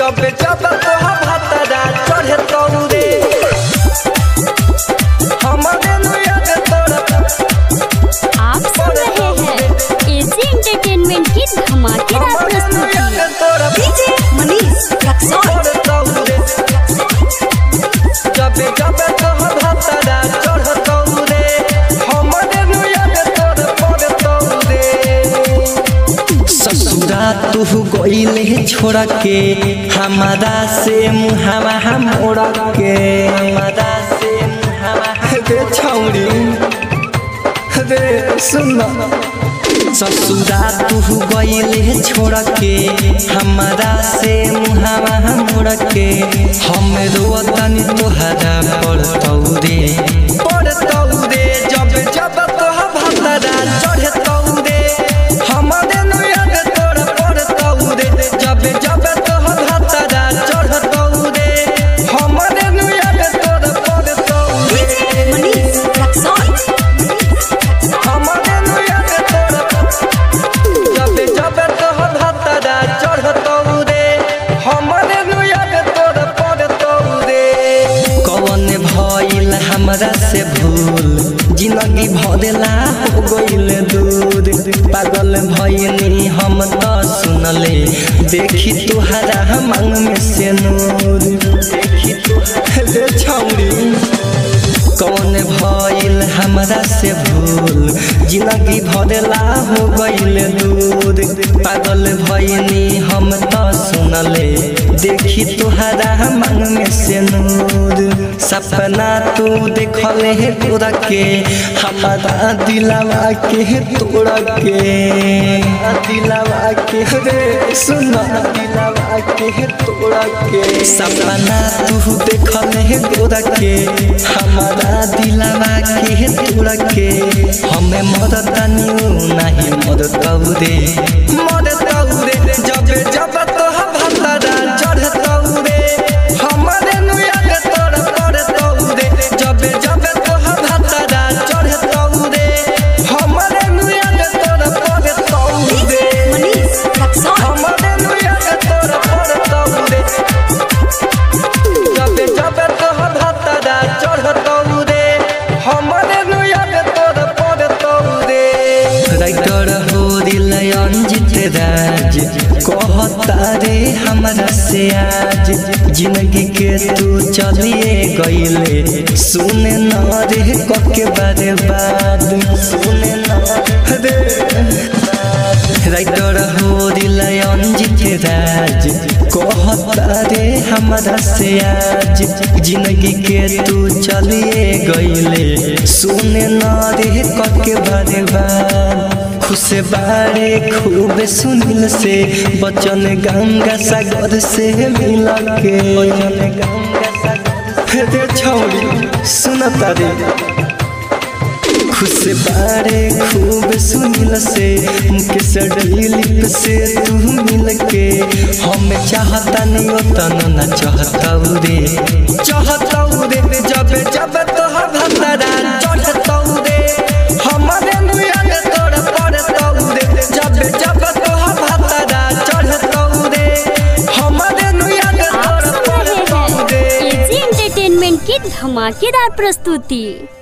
जब जब तोहा भातरा चढ़े तौरे हमारे नुयाद तोरा। आप सुन रहे हैं एजी एंटरटेनमेंट की धमाकेदार प्रस्तुति। डीजे मनीष रक्सौल। जब जब तोहा भातरा चढ़े तौरे हमारे नुयाद तोरा पड़े तौरे। ससुरा तू गइले छोड़ के हमारा से मुहावा मोड़ा के हमारा से मुहावा दे छौरी रे सुन। ससुरा तू गइले छोड़ के हमारा से मुहावा मोड़ के हम रोतनी तोहरा पड़तौ रे जब जब तोहा भातरा चढ़े तौरे हमारे नुयाद तोरा पड़तौ रे। जब जब तोहा भातरा चढ़े तौरे हमारे नुयाद तोरा पड़तौ रे। मनीष रक्सौल। हमारे नुयाद तोरा जब जब तोहा भातरा चढ़े तौरे हमारे नुयाद तोरा पड़तौ रे। कौन भइल हमरा से भूल जिंदगी भरेला हो गइल दूर पागल भइनी हम त सुनले देखी तुहरा मांग में से नूर देखी तुहरे छौरी। कौन भइल हमरा से भूल जिंदगी भरेला हो गइल दूर पागल भइनी हम त सुनले देखी तुहरा मांग में से नूर। सपना तू देखले है तोरा के हमारा दिलवा के तोड़ा के दिलवा के रे सुन दिलवा के तोड़ा के। सपना तू देखले है तोरा के हमारा दिलवा के तोड़ा के हमें मरतानी नहीं मरतौ रे जब जब तोहा भातरा चढ़े तौरे हमारे नुयाद तोरा पड़तौ रे। जब जब तोहा भातरा चढ़े तौरे हमारे नुयाद तोरा पड़तौ रे। मनीष रक्सौल। हमारे नुयाद तोरा पड़तौ रे जब जब तोहा भातरा चढ़े तौरे हमारे नुयाद तोरा पड़तौ रे। राइटर हो दिल अंजित राज कहता रे हमरा से आज जिंदगी के तू चलिए गइले सुने न रे कके बारे बाद सुने न रे। राइटर हो दिल अंजित राज कहता रे हमरा से आज जिंदगी के तू चलिए गइले सुने न रे कके बारे बाद। खुश बारे खूब सुनील से बचन गंगा सागर से मिल के गंगा सागर रे छौरी सुनता रे। खुश बारे खूब सुनील से मुकेश दिलीप से तू मिल के हम चाहता नहीं तन न चाहतौ रे जब जब तोहा भातरा चढ़े तौरे हमारे नुयाद तोरा पड़तौ रे। जब जब तोहा भातरा चढ़े तौरे हमारे नुयाद तोरा आप सुन रहे पड़तौ हैं रे। एजी एंटरटेनमेंट की धमाकेदार प्रस्तुति।